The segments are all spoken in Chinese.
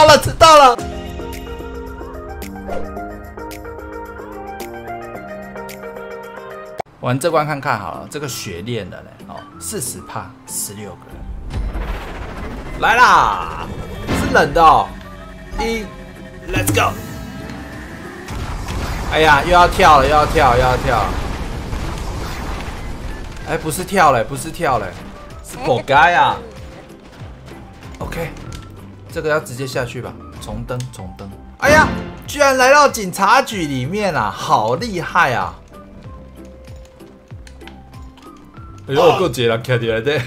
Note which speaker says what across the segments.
Speaker 1: 了，知道了。玩这关看看好了，这个血练的嘞，哦，40%，16个人。来啦，是冷的哦。Let's go。哎呀，又要跳了，又要跳，又要跳。哎，不是跳嘞，不是跳嘞，是活该啊。OK， 这个要直接下去吧，重登，重登。哎呀，居然来到警察局里面啊，好厉害啊！哎呦，够绝了，看起来对，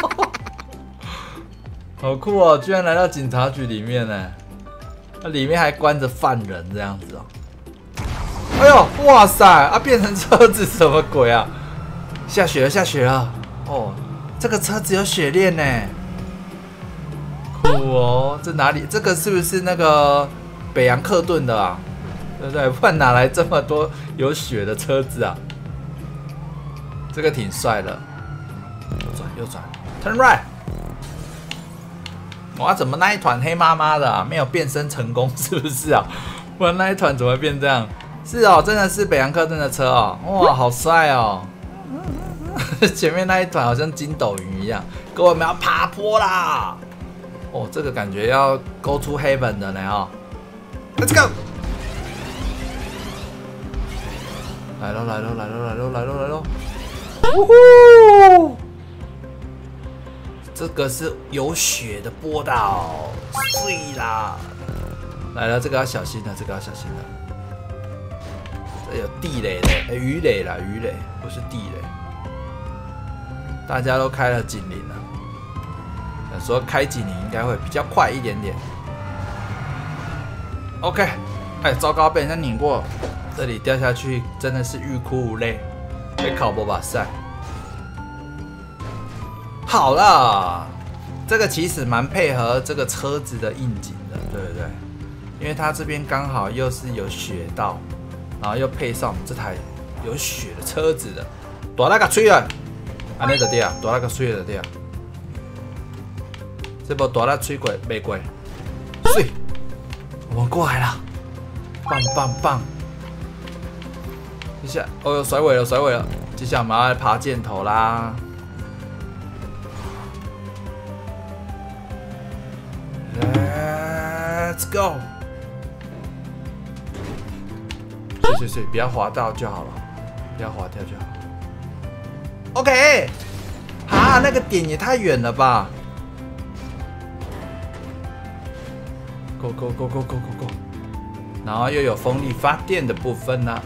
Speaker 1: 好酷哦！居然来到警察局里面呢，那里面还关着犯人这样子哦。哎呦，哇塞！啊，变成车子什么鬼啊？下雪了，下雪了！哦，这个车子有雪链呢，酷哦！这哪里？这个是不是那个北洋克顿的啊？对不对？不然哪来这么多有雪的车子啊？这个挺帅的。右转，右转 ，Turn right。哇，怎么那一团黑麻麻的啊？没有变身成功，是不是啊？不然那一团怎么会变这样？是哦，真的是北洋克顿的车哦，哇，好帅哦！前面那一团好像筋斗云一样，各位我们要爬坡啦！哦，这个感觉要 go to heaven 的呢哦 ，Let's go！ 来喽，来喽，来喽，来喽，来喽，来喽！呜呼！这个是有雪的坡道，碎啦！来了，这个要小心的，这个要小心的。这有地雷的，鱼雷啦，鱼雷不是地雷。大家都开了警铃了，想说开警铃应该会比较快一点点。OK， 哎，糟糕，被人家拧过，这里掉下去真的是欲哭无泪，被考波把赛。好了，这个其实蛮配合这个车子的应景的，对不对？因为它这边刚好又是有雪道。然后又配上我们这台有雪的车子的，大那个吹啊，安尼就对啊，大那个吹就对啊。这波大那吹过没过？水，我们过来了，棒棒棒！接下来，哦呦，甩尾了，甩尾了。接下来我们要来爬箭头啦。Let's go！是，不要滑到就好了，不要滑掉就好。OK， 啊，那个点也太远了吧 ！Go go go go go go go， 然后又有风力发电的部分呢、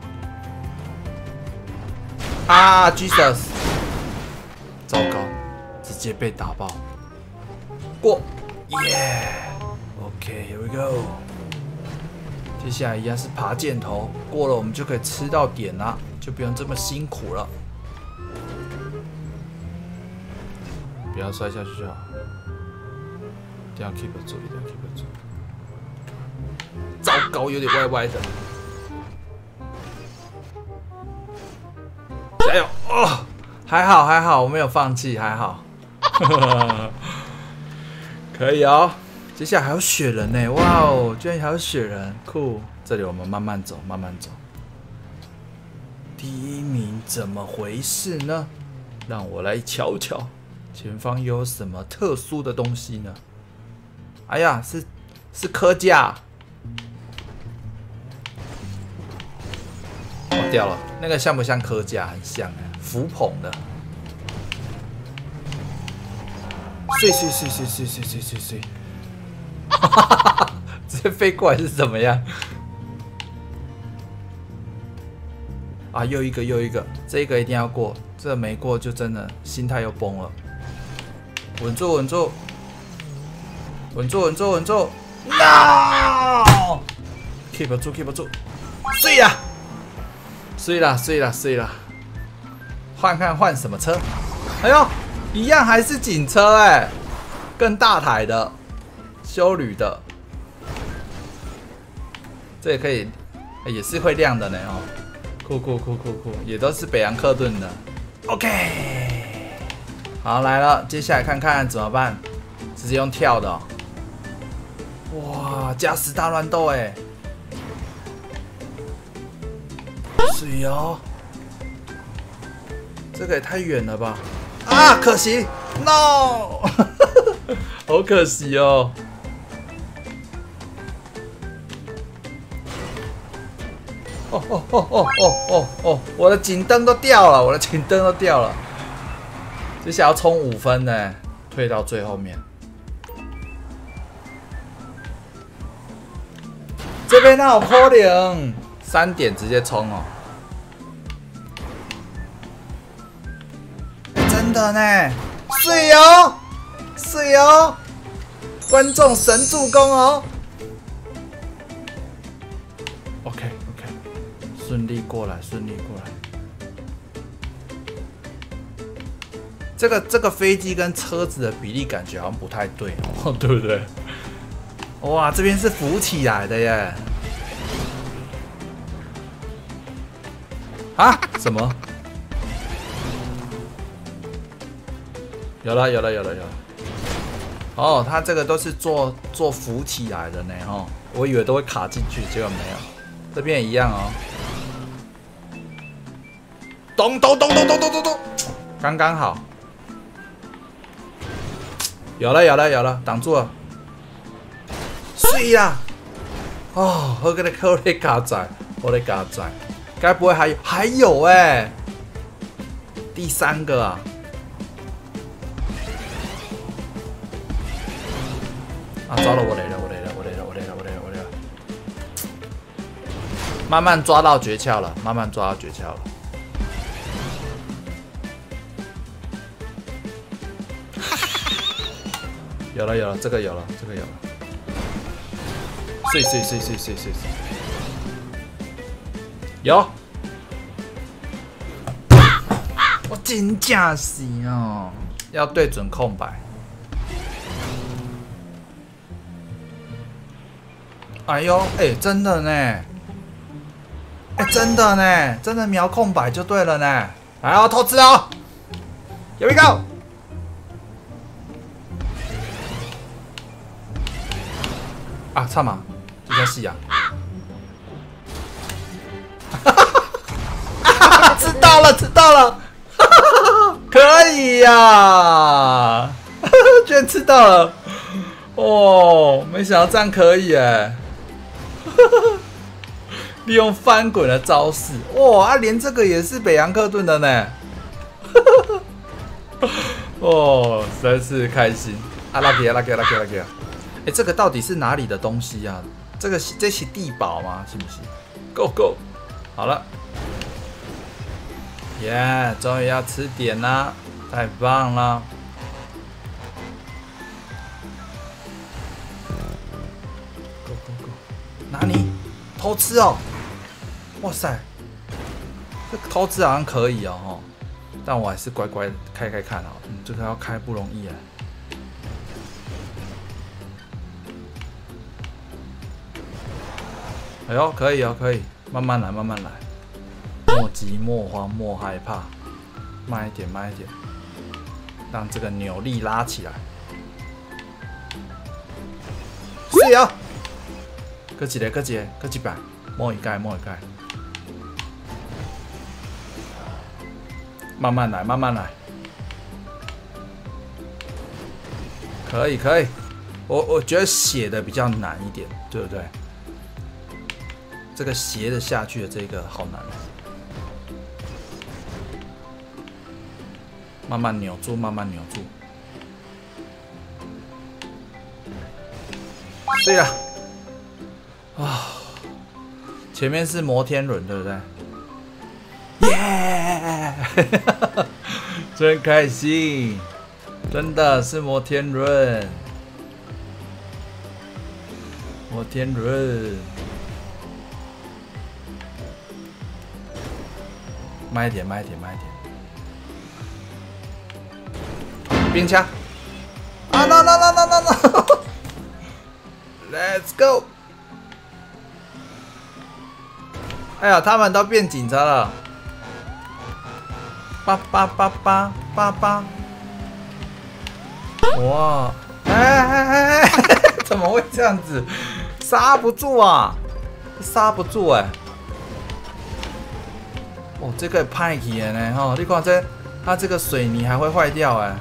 Speaker 1: 啊。Jesus， 糟糕，直接被打爆。过，耶 ！OK，here we go。接下来一样是爬箭头，过了我们就可以吃到点啦，就不用这么辛苦了。不要摔下去就好，一定要 keep 住，一定要 keep 住。糟糕，有点歪歪的。加油！哦，还好还好，我没有放弃，还好。可以哦。接下来还有雪人呢，哇哦，居然还有雪人，酷！这里我们慢慢走，慢慢走。第一名怎么回事呢？让我来瞧瞧，前方有什么特殊的东西呢？哎呀，是科架，哦掉了，那个像不像科架？很像哎，浮棚的。碎碎碎碎碎碎碎碎碎。直接飞过来是怎么样？啊，又一个又一个，这一个一定要过，这个没过就真的心态又崩了。稳住稳住，稳住稳住稳住 ！No！keep 住 keep 住，碎呀！碎了碎了碎了，换看换什么车？哎呦，一样还是警车哎，更大台的。休旅的，这也可以，也是会亮的呢哦，酷酷酷酷酷，也都是北洋克顿的。OK， 好来了，接下来看看怎么办，直接用跳的、哦。 哇，加时大乱斗哎！是哦，这个也太远了吧！啊，可惜 ，no， 好可惜哦。哦！我的警灯都掉了，我的警灯都掉了。接下来要冲5分呢，退到最后面。这边哪有可能？3点直接冲哦！真的呢，水哦，水哦，观众神助攻哦。OK， 顺利过来，顺利过来。这个飞机跟车子的比例感觉好像不太对哦，对不对？哇，这边是浮起来的耶！啊？什么？有了！哦，它这个都是做浮起来的呢，哦，我以为都会卡进去，结果没有。这边也一样哦。咚！刚刚好。有了，挡住了。水呀！哦，我的加载，该不会还有哎？第3个啊！啊，糟了，我雷了！慢慢抓到诀窍了，有了，这个有了。碎，有。我真假是哦，要对准空白。哎呦，真的呢，真的瞄空白就对了呢。来哦，偷吃哦 ，Here we go。啊，差嘛，这叫戏啊！知道了，可以呀，居然吃到了！哦，没想到这样可以哎！利用翻滚的招式，哇，连这个也是北洋克顿的呢！哦，实在是开心啊！lucky！这个到底是哪里的东西啊？这是地堡吗？是不是 ？Go！ 好了，耶！终于要吃点啦，太棒了！哪里？偷吃哦！哇塞，这个偷吃好像可以哦，但我还是乖乖开看好了。这个要开不容易啊。哎呦，可以，慢慢来，莫急莫慌莫害怕，慢一点，让这个扭力拉起来。是哦，搁一摆，摸一盖，慢慢来，可以，我觉得写的比较难一点，对不对？这个斜的下去的这个好难，慢慢扭住，对了，啊，前面是摩天轮，对不对？耶，真开心，真的是摩天轮，慢一点，冰枪啊 ！No Let's go！ 哎呀，他们都变警察了！叭！哇！怎怎么会这样子？刹不住啊！刹不住哎、哦，这个派起的呢哈！你看这，它这个水泥还会坏掉哎、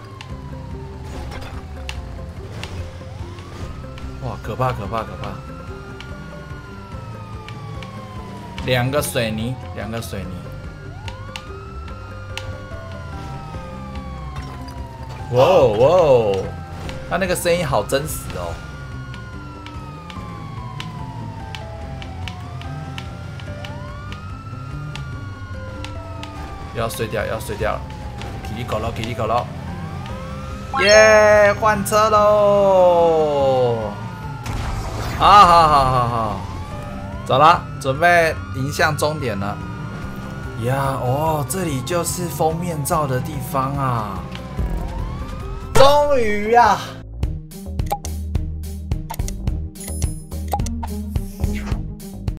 Speaker 1: 哇，可怕可怕可怕！两个水泥。哇哦哇哦，它那个声音好真实哦。要碎掉了，叽里咕噜，耶，换车喽！好，走了，准备迎向终点了。呀，哦，这里就是封面照的地方啊！终于呀，